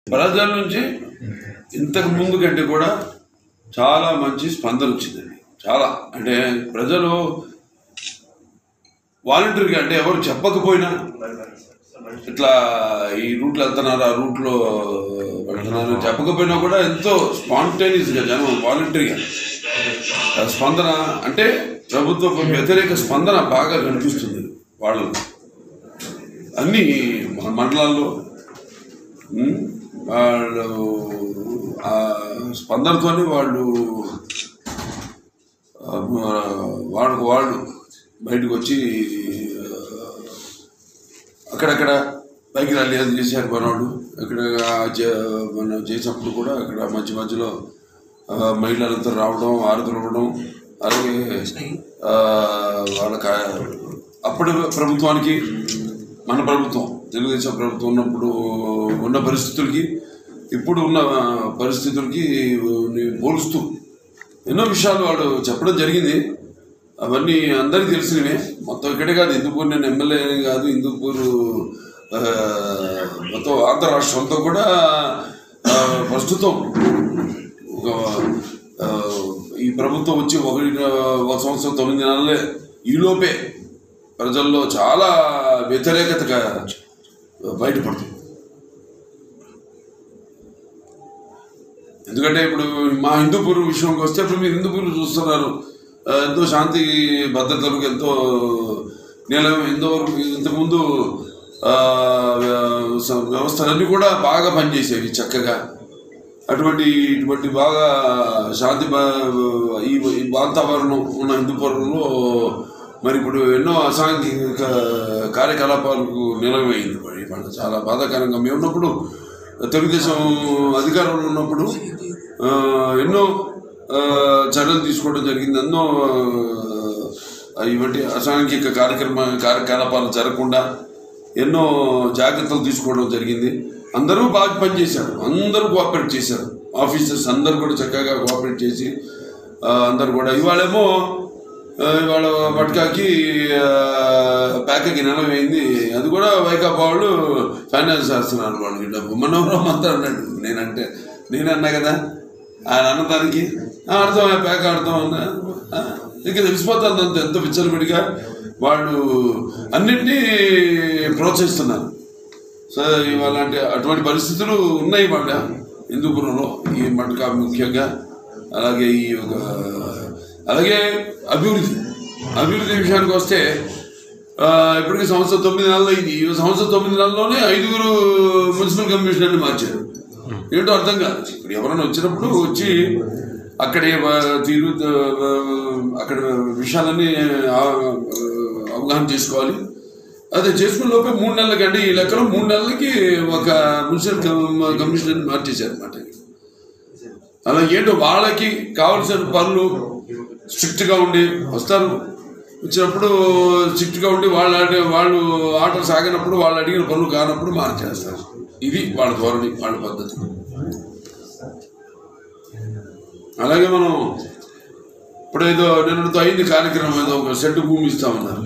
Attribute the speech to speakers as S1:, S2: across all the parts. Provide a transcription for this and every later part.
S1: ప్రజల నుంచి ఇంతకు ముందు కంటే కూడా చాలా మంచి స్పందన వచ్చిందండి. చాలా అంటే ప్రజలు వాలంటీర్గా అంటే ఎవరు చెప్పకపోయినా ఇట్లా ఈ రూట్లో వెళ్తున్నారు ఆ రూట్లో వెళ్తున్నారు చెప్పకపోయినా కూడా ఎంతో స్పాంటేనియస్గా జనం వాలంటీర్గా స్పందన అంటే ప్రభుత్వ వ్యతిరేక స్పందన బాగా కనిపిస్తుంది వాళ్ళు అన్ని మండలాల్లో. వాళ్ళు స్పందనతోనే వాళ్ళు బయటకు వచ్చి అక్కడక్కడ బైక్ ర్యాలీ అది చేశారు మనవాళ్ళు. అక్కడ మనం చేసినప్పుడు కూడా అక్కడ మధ్యలో మహిళలంతా రావడం ఆరుతులు ఇవ్వడం. అలాగే వాళ్ళకి అప్పటి ప్రభుత్వానికి మన ప్రభుత్వం తెలుగుదేశం ప్రభుత్వం ఉన్నప్పుడు ఉన్న పరిస్థితులకి ఇప్పుడు ఉన్న పరిస్థితులకి పోలుస్తూ ఎన్నో విషయాలు వాళ్ళు చెప్పడం జరిగింది. అవన్నీ అందరికీ తెలిసినవే. మొత్తం ఇక్కడే కాదు, హిందూపూర్ నేను ఎమ్మెల్యే కాదు, హిందూపూర్ మొత్తం ఆంధ్ర రాష్ట్రంతో కూడా ప్రస్తుతం ఈ ప్రభుత్వం వచ్చి 1 సంవత్సరం 9 నెలలే ఈలోపే ప్రజల్లో చాలా వ్యతిరేకత బయటపడుతుంది. ఎందుకంటే ఇప్పుడు మా హిందూపూర్ విషయంకి వస్తే ఇప్పుడు మీరు హిందూపూర్ చూస్తున్నారు, ఎంతో శాంతి భద్రతలకు ఎంతో నిలయం. ఇంతకుముందు వ్యవస్థలన్నీ కూడా బాగా పనిచేసేవి చక్కగా. ఇటువంటి బాగా శాంతి ఈ వాతావరణం ఉన్న హిందూపురంలో మరి ఇప్పుడు ఎన్నో అసాంఘిక కార్యకలాపాలకు నిలవైంది. చాలా బాధాకరంగా మేము ఉన్నప్పుడు తెలుగుదేశం అధికారంలో ఉన్నప్పుడు ఎన్నో చర్యలు తీసుకోవడం జరిగింది. ఎన్నో ఇవంటి అసాంఘిక కార్యకలాపాలు జరగకుండా ఎన్నో జాగ్రత్తలు తీసుకోవడం జరిగింది. అందరూ బాగా పనిచేశారు, అందరూ కోఆపరేట్ చేశారు. ఆఫీసర్స్ అందరూ కూడా చక్కగా కోఆపరేట్ చేసి అందరు కూడా ఇవాళ మట్కాకి ప్యాకకి నెలమైంది. అది కూడా వైకాపా వాళ్ళు ఫైనాన్స్ చేస్తున్నారు. వాళ్ళకి డబ్బు మనోహరం అంతా అన్నాడు. నేనన్నా కదా ఆయన అన్నదానికి అర్థం ప్యాక్ అర్థం అన్నా ఇక తెలిసిపోతుంది. అంత ఎంత విచ్చలవిడిగా వాళ్ళు అన్నింటినీ ప్రోత్సహిస్తున్నారు. సో ఇవాళ అటువంటి పరిస్థితులు ఉన్నాయి వాళ్ళ హిందూపురంలో ఈ మట్కా ముఖ్యంగా. అలాగే అభివృద్ధి విషయానికి వస్తే ఇప్పటికీ 9 నెలలు అయింది. ఈ 9 నెలల్లోనే 5 మున్సిపల్ కమిషనర్ని మార్చారు. ఏంటో అర్థం కాదు. ఇప్పుడు ఎవరైనా వచ్చినప్పుడు వచ్చి అక్కడ విషయాలన్నీ అవగాహన చేసుకోవాలి. అదే చేసుకున్న లోపే 3 నెలలకి అంటే ఈ లెక్కలో 3 నెలలకి ఒక మున్సిపల్ కమిషనర్ని మార్చేశారు అన్నమాట. అలా ఏంటో వాళ్ళకి కావాల్సిన పనులు స్ట్రిక్ట్గా ఉండి వస్తారు. వచ్చినప్పుడు స్ట్రిక్ట్గా ఉండి వాళ్ళు ఆటలు సాగినప్పుడు వాళ్ళు అడిగిన పనులు కానప్పుడు మార్చేస్తారు. ఇది వాళ్ళ ధోరణి, వాళ్ళ పద్ధతి. అలాగే మనం ఇప్పుడు ఏదో నిన్నటితో అయింది కార్యక్రమం, ఏదో ఒక సెంటు భూమి ఇస్తామన్నారు.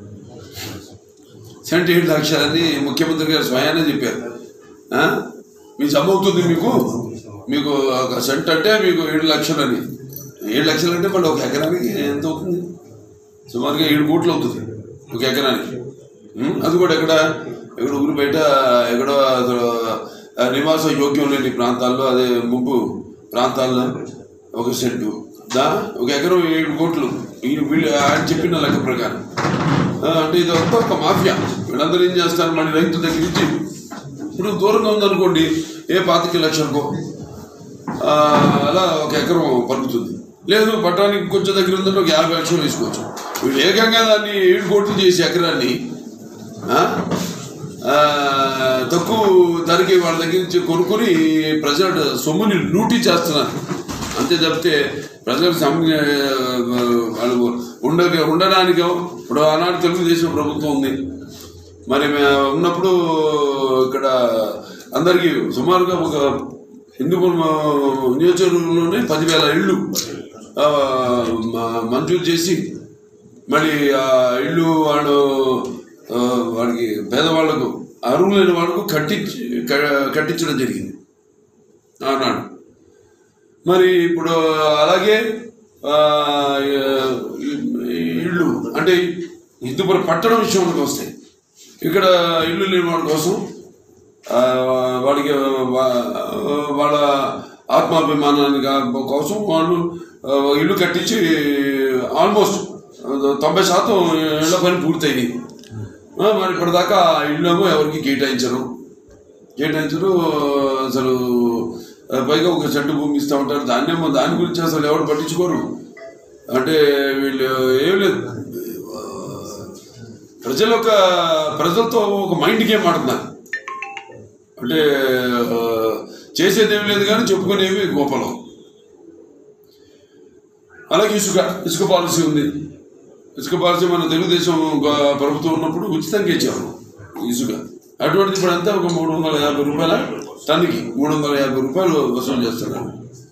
S1: సెంటు 7 లక్షలని ముఖ్యమంత్రి గారు స్వయానే చెప్పారు. మీ జమ అవుతుంది, మీకు ఒక సెంట్ అంటే మీకు 7 లక్షలని. 7 లక్షలు అంటే మళ్ళీ ఒక ఎకరానికి ఎంత అవుతుంది? సుమారుగా 7 కోట్లు అవుతుంది ఒక ఎకరానికి. అది కూడా ఎక్కడ ఊరి బయట ఎక్కడో నివాస యోగ్యం లేని ప్రాంతాల్లో, అదే ముంపు ప్రాంతాల్లో ఒక సెంటు ఒక ఎకరం 7 కోట్లు వీళ్ళు ఆయన చెప్పిన లెక్క ప్రకారం. అంటే ఇది ఒక మాఫియా. వీళ్ళందరూ ఏం చేస్తారు, మళ్ళీ రైతు దగ్గర నుంచి ఇప్పుడు దూరంగా ఉందనుకోండి, 25 లక్షలకో అలా ఒక ఎకరం పలుకుతుంది. లేదు పట్టణానికి కొంచెం దగ్గర ఉందంటే ఒక 50 లక్షలు వేసుకోవచ్చు. వీళ్ళు ఏకంగా దాన్ని 7 కోట్లు చేసి ఎకరాన్ని తక్కువ ధరకి వాళ్ళ దగ్గర నుంచి కొనుక్కొని ప్రజల సొమ్ముని లూటీ చేస్తున్నారు. అంతే తప్పితే ప్రజలకు వాళ్ళు ఉండడానికో. ఇప్పుడు ఆనాడు తెలుగుదేశం ప్రభుత్వం ఉంది, మరి ఉన్నప్పుడు ఇక్కడ అందరికీ సుమారుగా ఒక హిందూపురం నియోజకవర్గంలోనే 10,000 ఇళ్ళు మంజూరు చేసి మళ్ళీ ఆ ఇళ్ళు వాడికి పేదవాళ్లకు, అర్హులైన వాళ్ళకు కట్టించడం జరిగింది. అన్నాడు. మరి ఇప్పుడు అలాగే ఇళ్ళు అంటే హిందూపురం పట్టణం విషయంలోకి వస్తాయి. ఇక్కడ ఇల్లు లేని వాడి కోసం వాడికి వాళ్ళ ఆత్మాభిమానాన్ని కోసం వాళ్ళు ఇల్లు కట్టించి ఆల్మోస్ట్ 90% ఇళ్ల పని పూర్తయింది. మరి ఇప్పటిదాకా ఇళ్ళేమో ఎవరికి కేటాయించరు. అసలు పైగా ఒక చెట్టు భూమి ఇస్తూ ఉంటారు. దాని గురించి అసలు ఎవరు పట్టించుకోరు. అంటే వీళ్ళు ఏం లేదు, ప్రజలతో ఒక మైండ్ గేమ్ ఆడుతున్నారు. అంటే చేసేదేమి లేదు కానీ చెప్పుకునేవి గోపలం. అలాగే ఇసుక పాలసీ ఉంది. ఇసుక పాలసీ మన తెలుగుదేశం ప్రభుత్వం ఉన్నప్పుడు ఉచితంగా ఇచ్చారు ఇసుక. అటువంటిది ఇప్పుడు అంతా ఒక 350 రూపాయల టన్నుకి 350 రూపాయలు వసూలు చేస్తున్నారు.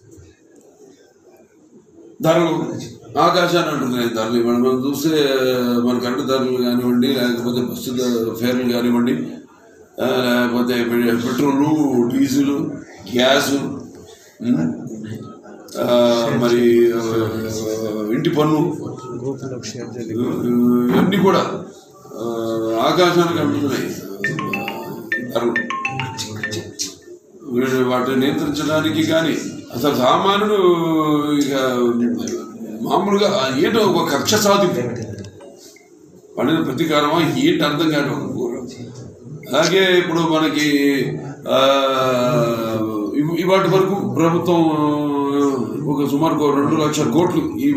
S1: ధరలు ఆకాశాన్ని అంటున్నాయి. ధరలు మనం చూస్తే మన కరెంటు ధరలు కానివ్వండి, లేకపోతే బస్సు ఫేర్లు కానివ్వండి, లేకపోతే పెట్రోలు, డీజిల్, గ్యాసు, మరి ఇంటి పన్ను ఇవన్నీ కూడా ఆకాశానికి అంటున్నాయి ధరలు. వాటిని నియంత్రించడానికి కానీ అసలు సామాన్యుడు ఇక మామూలుగా ఏంటో ఒక కక్ష సాధింపు పండిన ప్రతీకారమా ఏంటి అర్థం కాదు. అలాగే ఇప్పుడు మనకి ఇవాటి వరకు ప్రభుత్వం ఒక సుమారు 2 లక్షల కోట్లు ఈ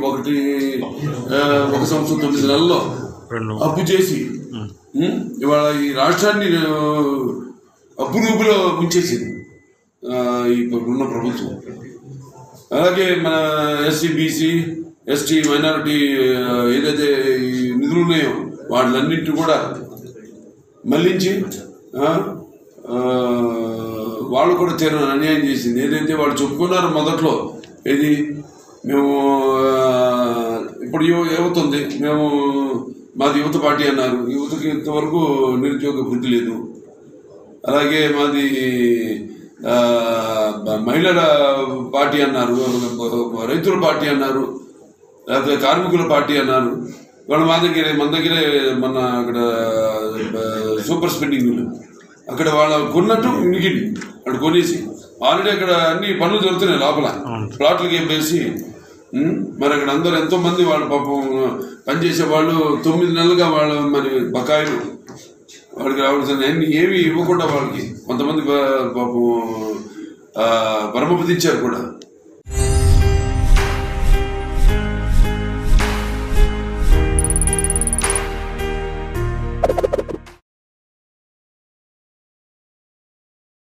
S1: 1 సంవత్సరం 9 నెలల్లో అప్పు చేసి ఇవాళ ఈ రాష్ట్రాన్ని అప్పు రూపులో ముంచేసింది ఇప్పుడున్న ప్రభుత్వం. అలాగే మన ఎస్సీ, బీసీ, ఎస్టీ, మైనారిటీ ఏదైతే నిధులు ఉన్నాయో వాటిలన్నింటినీ కూడా మళ్లించి వాళ్ళు కూడా తీరని అన్యాయం చేసింది. ఏదైతే వాళ్ళు చెప్పుకున్నారో మొదట్లో, ఏది మేము ఇప్పుడు యువతుంది, మేము మాది యువత పార్టీ అన్నారు. యువతకి ఇంతవరకు నిరుద్యోగ వృద్ధి లేదు. అలాగే మాది మహిళల పార్టీ అన్నారు, రైతుల పార్టీ అన్నారు, లేకపోతే కార్మికుల పార్టీ అన్నారు. వాళ్ళు మన దగ్గరే మన అక్కడ సూపర్ స్పెండింగ్ అక్కడ వాళ్ళ కొన్నట్టు మిగిలి అక్కడ కొనేసి ఆల్రెడీ అక్కడ అన్ని పనులు జరుగుతున్నాయి లోపల ప్లాట్లకి వేసి. మరి అక్కడ అందరూ ఎంతో మంది వాళ్ళు పాపం పనిచేసే వాళ్ళు 9 నెలలుగా వాళ్ళ మరి బకాయిలు వాడికి రావాల్సిన ఏమి ఇవ్వకుండా వాళ్ళకి కొంతమంది పాపం పరమపదించారు కూడా.